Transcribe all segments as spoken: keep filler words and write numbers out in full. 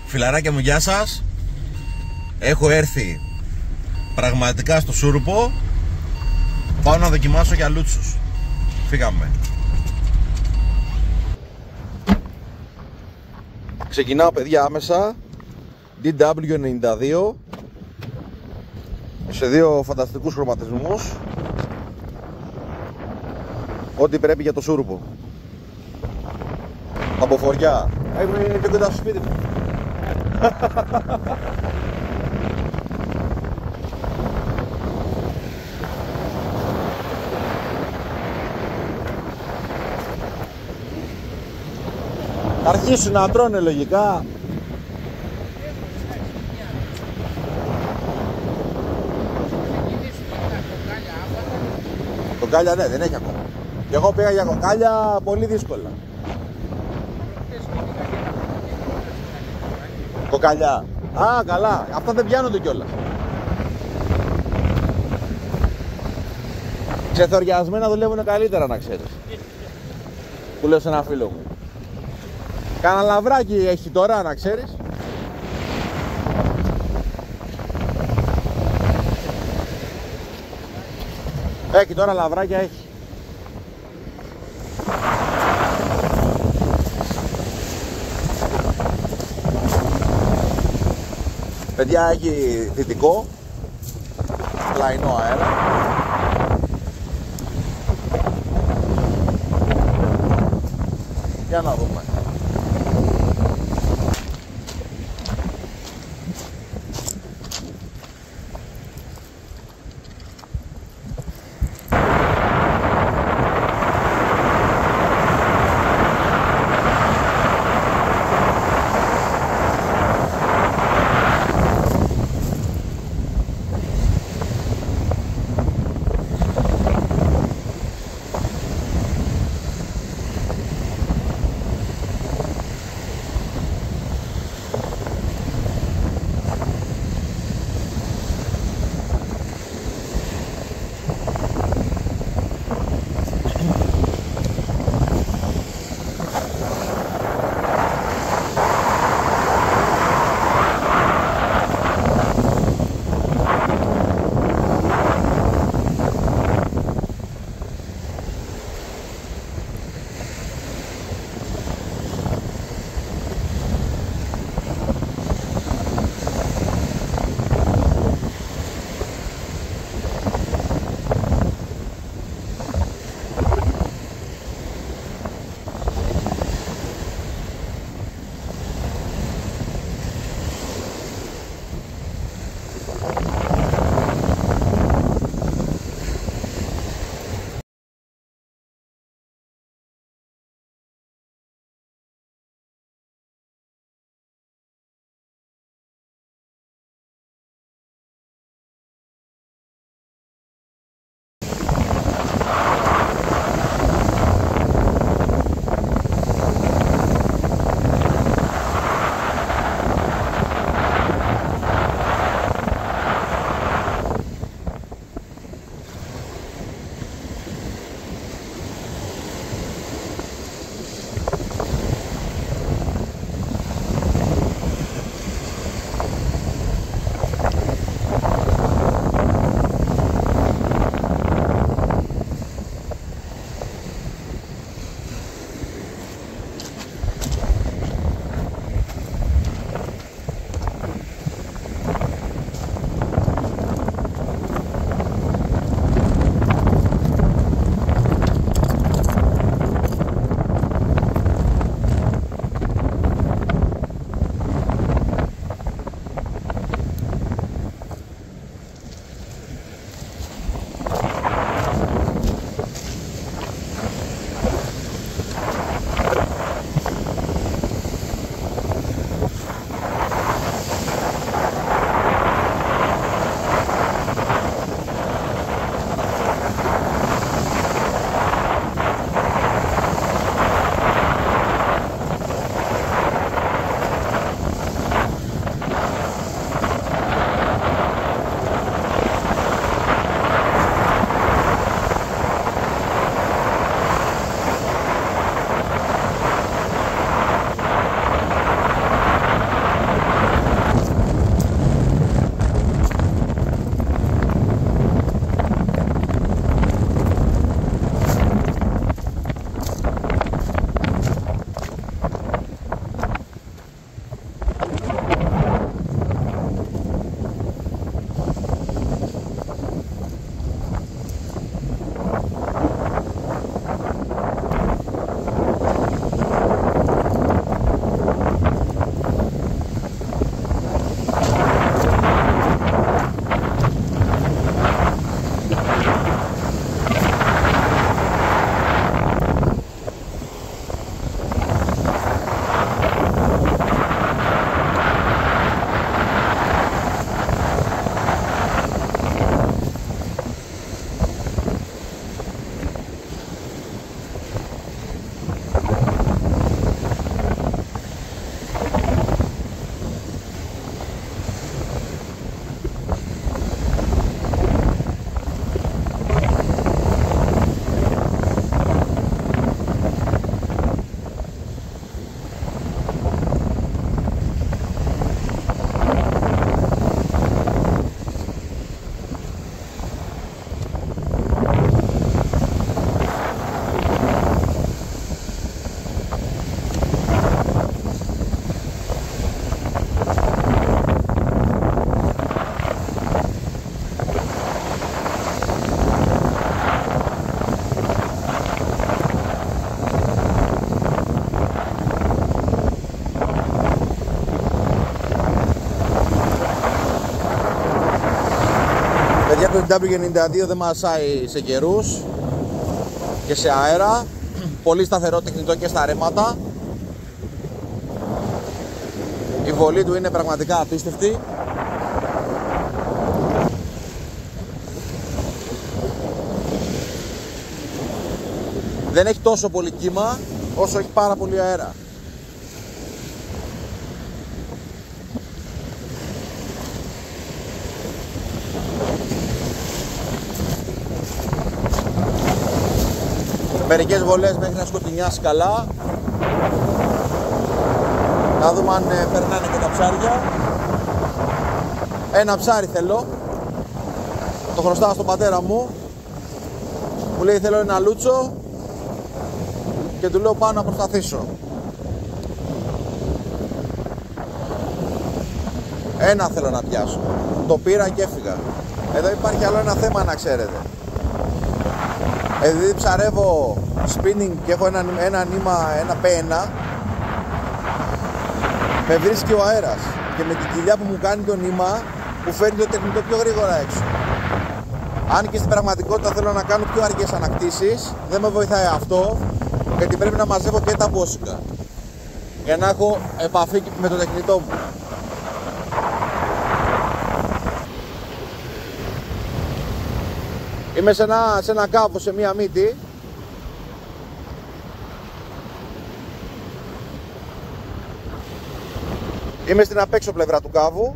Φιλαράκια μου, γεια σας. Έχω έρθει πραγματικά στο Σούρουπο. Πάω να δοκιμάσω για λούτσους. Φύγαμε. Ξεκινάω, παιδιά, άμεσα. ντι ντάμπλιου ενενήντα δύο σε δύο φανταστικούς χρωματισμούς. Ό,τι πρέπει για το Σούρουπο. Από φοριά. Είναι και κοντά στο σπίτι μου. Θα αρχίσουν να τρώνε λογικά. Κοκάλια, ναι, δεν έχει ακόμα. Και εγώ πήγα για κοκάλια πολύ δύσκολα. Κοκαλιά. Α, καλά. Αυτά δεν πιάνονται κιόλας. Ξεθοριασμένα δουλεύουν καλύτερα, να ξέρεις. Που λέω σε ένα φίλο μου. Κάνα λαβράκι έχει τώρα, να ξέρεις. Έχει τώρα λαβράκια, έχει. Παιδιά, έχει θετικό πλαϊνό αέρα. Για να δούμε. Παιδιά, το ντάμπλιου ενενήντα δύο δεν μασάει σε καιρούς και σε αέρα. Πολύ σταθερό τεχνητό και στα ρέματα. Η βολή του είναι πραγματικά απίστευτη. Δεν έχει τόσο πολύ κύμα όσο έχει πάρα πολύ αέρα. Μερικές βολές μέχρι να σκοτεινιάσει καλά. Να δούμε αν ε, περνάνε και τα ψάρια. Ένα ψάρι θέλω. Το χρωστάω στον πατέρα μου. Μου λέει θέλω ένα λούτσο. Και του λέω πάω να προσπαθήσω. Ένα θέλω να πιάσω. Το πήρα και έφυγα. Εδώ υπάρχει άλλο ένα θέμα να ξέρετε. Επειδή ψαρεύω spinning και έχω ένα, ένα νήμα, ένα πι ένα, με βρίσκει ο αέρας και με την κοιλιά που μου κάνει το νήμα μου φέρνει το τεχνητό πιο γρήγορα έξω. Αν και στην πραγματικότητα θέλω να κάνω πιο αργές ανακτήσεις, δεν με βοηθάει αυτό, γιατί πρέπει να μαζεύω και τα μπόσικα για να έχω επαφή με το τεχνητό μου. Είμαι σε ένα, σε ένα κάβο, σε μία μύτη. Είμαι στην απέξω πλευρά του κάβου.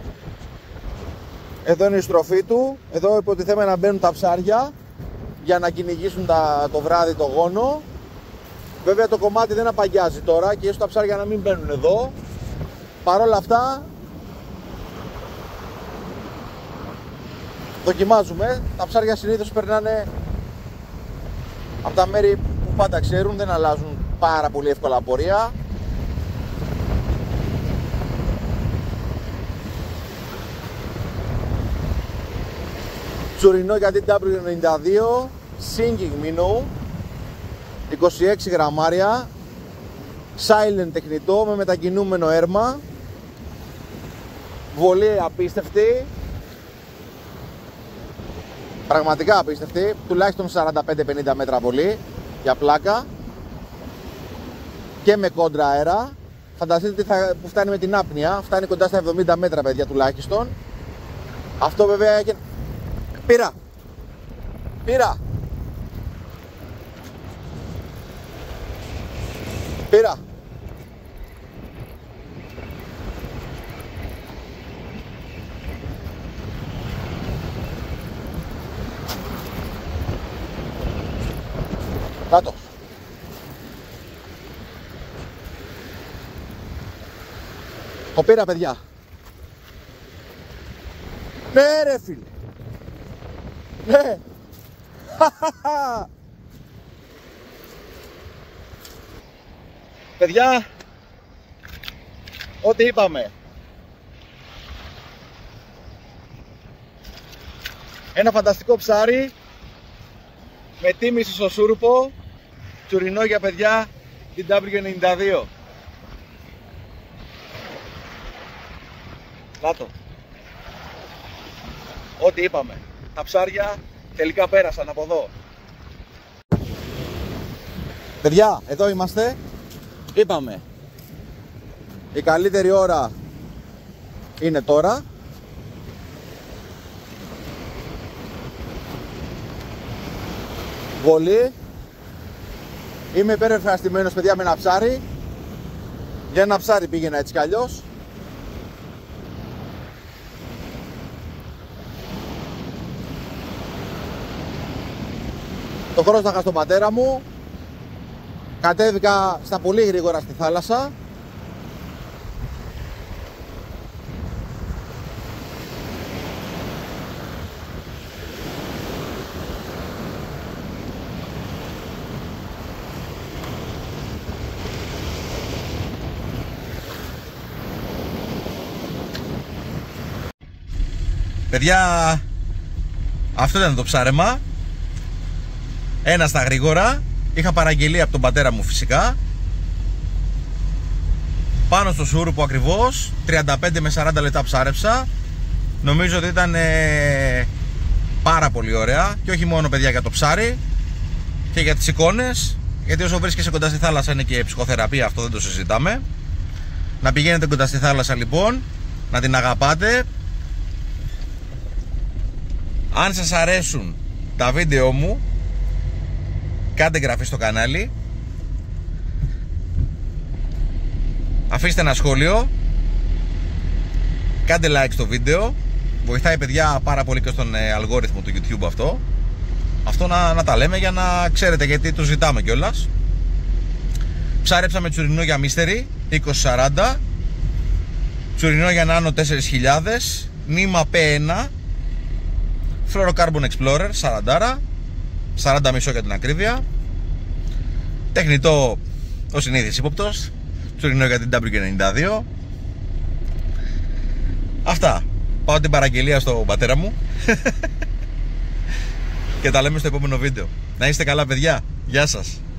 Εδώ είναι η στροφή του. Εδώ υποτιθέμαι να μπαίνουν τα ψάρια για να κυνηγήσουν τα, το βράδυ το γόνο. Βέβαια το κομμάτι δεν απαγιάζει τώρα και ίσως τα ψάρια να μην μπαίνουν εδώ. Παρ' όλα αυτά δοκιμάζουμε. Τα ψάρια συνήθως περνάνε από τα μέρη που πάντα ξέρουν, δεν αλλάζουν πάρα πολύ εύκολα πορεία. Τσουρινό για την ντάμπλιου ενενήντα δύο, Sinking Minnow, είκοσι έξι γραμμάρια, silent τεχνητό με μετακινούμενο έρμα, βολή απίστευτη, πραγματικά απίστευτη, τουλάχιστον σαράντα πέντε πενήντα μέτρα βολή για πλάκα και με κόντρα αέρα. Φανταστείτε τι θα, που φτάνει με την άπνοια, φτάνει κοντά στα εβδομήντα μέτρα παιδιά τουλάχιστον. Αυτό βέβαια έχει... Πήρα! Πήρα! Πήρα! Κάτω! Το πήρα παιδιά! Ναι ρε φίλε! Ναι! Παιδιά, ό,τι είπαμε. Ένα φανταστικό ψάρι με τίμηση στο σούρουπο, τσουρινό για παιδιά την ντάμπλιου ενενήντα δύο. Λάτο. Ό,τι είπαμε. Τα ψάρια τελικά πέρασαν από εδώ. Παιδιά, εδώ είμαστε. Είπαμε, η καλύτερη ώρα είναι τώρα. Βολή. Είμαι υπερευχαριστημένος παιδιά με ένα ψάρι. Για ένα ψάρι πήγαινα έτσι κι αλλιώς. Το χρώσταχα στον πατέρα μου. Κατέβηκα στα πολύ γρήγορα στη θάλασσα. Παιδιά, αυτό ήταν το ψάρεμα. Ένα στα γρήγορα. Είχα παραγγελία από τον πατέρα μου φυσικά. Πάνω στο σούρουπο ακριβώς. τριάντα πέντε με σαράντα λεπτά ψάρεψα. Νομίζω ότι ήταν ε, πάρα πολύ ωραία. Και όχι μόνο, παιδιά, για το ψάρι και για τις εικόνες. Γιατί όσο βρίσκεσαι κοντά στη θάλασσα είναι και ψυχοθεραπεία, αυτό δεν το συζητάμε. Να πηγαίνετε κοντά στη θάλασσα λοιπόν, να την αγαπάτε. Αν σας αρέσουν τα βίντεο μου, κάντε εγγραφή στο κανάλι, αφήστε ένα σχόλιο, κάντε like στο βίντεο. Βοηθάει, παιδιά, πάρα πολύ και στον ε, αλγόριθμο του YouTube αυτό. Αυτό να, να τα λέμε για να ξέρετε, γιατί το ζητάμε κιόλας. Ψάρεψαμε τσουρινό για μίστερι είκοσι σαράντα, τσουρινό για νάνο τέσσερις χιλιάδες, νήμα πι ένα, Fluorocarbon Explorer σαράντα, σαράντα μισό για την ακρίβεια, τεχνητό ο συνήθις ύποπτος, τσουρινό για την ντάμπλιου ενενήντα δύο. Αυτά. Πάω την παραγγελία στον πατέρα μου και τα λέμε στο επόμενο βίντεο. Να είστε καλά, παιδιά. Γεια σας.